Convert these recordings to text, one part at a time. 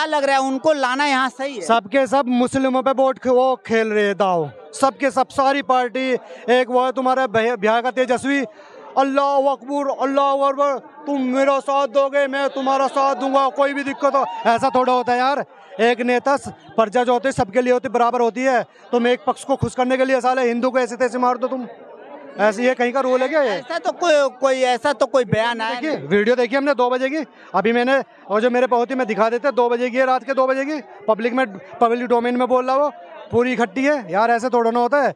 क्या लग रहा है उनको लाना यहाँ सही है? सबके सब मुस्लिमों पे वोट वो खेल रहे हैं दाव, सबके सब सारी पार्टी। एक वो है तुम्हारा बिहार का तेजस्वी, अल्लाह अकबर अल्लाह अकबर, तुम मेरा साथ दोगे मैं तुम्हारा साथ दूंगा, कोई भी दिक्कत हो। ऐसा थोड़ा होता है यार। एक नेता प्रजा जो होती है सबके लिए होती बराबर होती है। तुम एक पक्ष को खुश करने के लिए साले हिंदू को ऐसे तैसे मार दो तुम, ऐसे ये कहीं का रूल है क्या? ये ऐसा तो कोई बयान आया देखिए, वीडियो देखी हमने 2 बजे की, अभी मैंने, और जो मेरे पहुंची मैं दिखा देते 2 बजे की है, रात के 2 बजे की, पब्लिक डोमेन में बोल रहा वो पूरी इकट्ठी है यार। ऐसे थोड़ा ना होता है।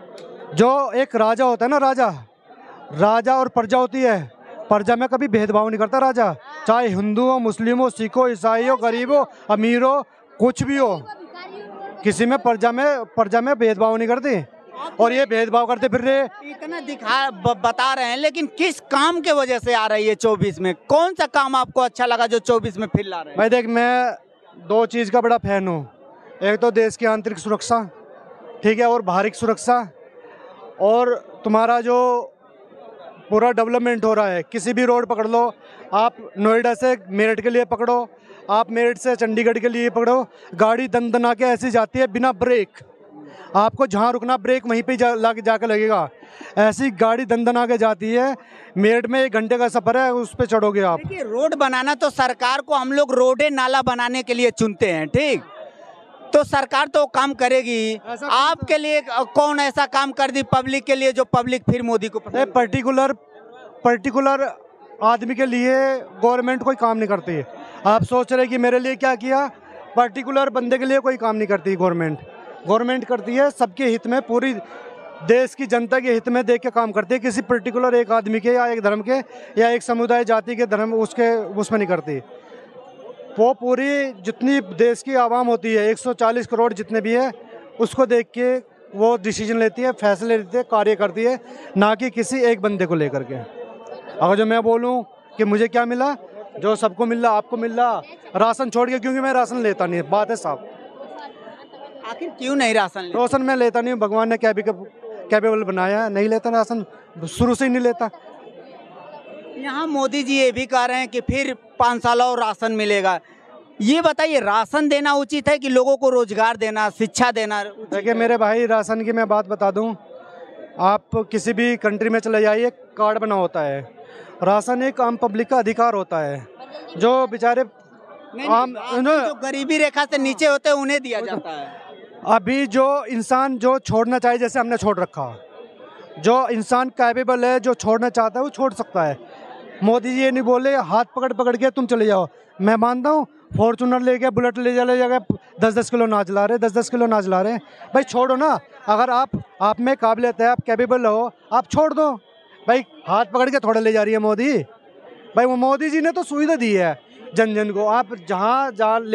जो एक राजा होता है ना, राजा और प्रजा होती है, प्रजा में कभी भेदभाव नहीं करता राजा, चाहे हिंदू हो, मुस्लिम हो, सिख हो, ईसाई हो, गरीब हो, अमीर हो, कुछ भी हो, किसी में प्रजा में भेदभाव नहीं करती। और ये भेदभाव करते फिर रहे। इतना बता रहे हैं, लेकिन किस काम के वजह से आ रही है 24 में? कौन सा काम आपको अच्छा लगा जो 24 में फिर ला रहे हैं? भाई देख, मैं 2 चीज़ का बड़ा फैन हूँ। एक तो देश की आंतरिक सुरक्षा, ठीक है, और बाहरी सुरक्षा, और तुम्हारा जो पूरा डेवलपमेंट हो रहा है। किसी भी रोड पकड़ लो आप, नोएडा से मेरठ के लिए पकड़ो, आप मेरठ से चंडीगढ़ के लिए पकड़ो, गाड़ी दन के ऐसी जाती है बिना ब्रेक। आपको जहाँ रुकना ब्रेक वहीं पे जाकर लगेगा। ऐसी गाड़ी दन के जाती है, मेरठ में 1 घंटे का सफर है, उस पर चढ़ोगे आप। देखिए, रोड बनाना तो सरकार को हम लोग रोडे नाला बनाने के लिए चुनते हैं, ठीक? तो सरकार तो काम करेगी। आपके लिए कौन ऐसा काम कर दी पब्लिक के लिए जो पब्लिक फिर मोदी को पसंद? पर्टिकुलर आदमी के लिए गवर्नमेंट कोई काम नहीं करती है। आप सोच रहे कि मेरे लिए क्या किया? पर्टिकुलर बंदे के लिए कोई काम नहीं करती गवर्नमेंट करती है सबके हित में, पूरी देश की जनता के हित में देख के काम करती है। किसी पर्टिकुलर एक आदमी के या एक धर्म के या एक समुदाय जाति के धर्म उसमें नहीं करती। वो पूरी जितनी देश की आवाम होती है, 140 करोड़ जितने भी है, उसको देख के वो डिसीजन लेती है, फैसले लेती है, कार्य करती है, ना कि किसी एक बंदे को लेकर के। अगर जो मैं बोलूँ कि मुझे क्या मिला, जो सबको मिल रहा आपको मिल रहा, राशन छोड़ के, क्योंकि मैं राशन लेता नहीं, बात है साहब। आखिर क्यों नहीं राशन मैं लेता नहीं हूँ, भगवान ने कैपेबल बनाया है, नहीं लेता राशन, शुरू से ही नहीं लेता। यहाँ मोदी जी ये भी कह रहे हैं कि फिर 5 साल और राशन मिलेगा। ये बताइए, राशन देना उचित है कि लोगों को रोजगार देना, शिक्षा देना? देखिए मेरे भाई, राशन की मैं बात बता दूं, आप किसी भी कंट्री में चले जाइए, कार्ड बना होता है। राशन एक आम पब्लिक का अधिकार होता है, जो बेचारे जो गरीबी रेखा से नीचे होते हैं उन्हें दिया जाता है। अभी जो इंसान जो छोड़ना चाहे, जैसे हमने छोड़ रखा, जो इंसान कैपेबल है, जो छोड़ना चाहता है वो छोड़ सकता है। मोदी जी ये नहीं बोले हाथ पकड़ के तुम चले जाओ। मैं मानता हूँ, फॉर्चूनर ले गए, बुलेट ले जाएगा, 10-10 किलो अनाज ला रहे, 10-10 किलो अनाज ला रहे हैं। भाई छोड़ो ना, अगर आप में काबिलियत है, आप कैपेबल हो, आप छोड़ दो। भाई हाथ पकड़ के थोड़ा ले जा रही है मोदी। भाई वो मोदी जी ने तो सुविधा दी है जन को। आप जहाँ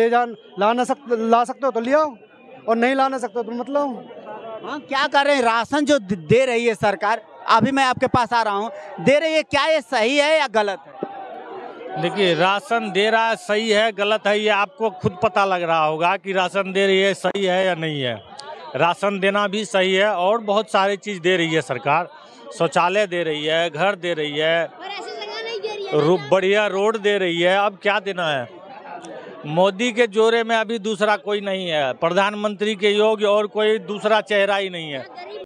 ला सकते हो तो ले आओ, और नहीं लाना सकते तो मतलब। हाँ, क्या कर रहे हैं? राशन जो दे रही है सरकार, अभी मैं आपके पास आ रहा हूँ, दे रही है, क्या ये सही है या गलत है? देखिए, राशन दे रहा है, सही है गलत है ये आपको खुद पता लग रहा होगा कि राशन दे रही है सही है या नहीं है। राशन देना भी सही है, और बहुत सारी चीज़ दे रही है सरकार। शौचालय दे रही है, घर दे रही है, बढ़िया रोड दे रही है। अब क्या देना है? मोदी के जोरे में अभी दूसरा कोई नहीं है, प्रधानमंत्री के योग्य और कोई दूसरा चेहरा ही नहीं है।